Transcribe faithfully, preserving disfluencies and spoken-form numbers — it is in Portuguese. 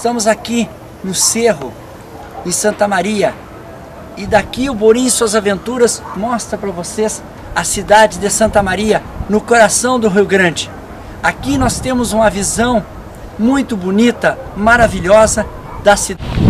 estamos aqui no Cerro, em Santa Maria, e daqui o Borim e suas aventuras mostra para vocês a cidade de Santa Maria, no coração do Rio Grande. Aqui nós temos uma visão muito bonita, maravilhosa da cidade.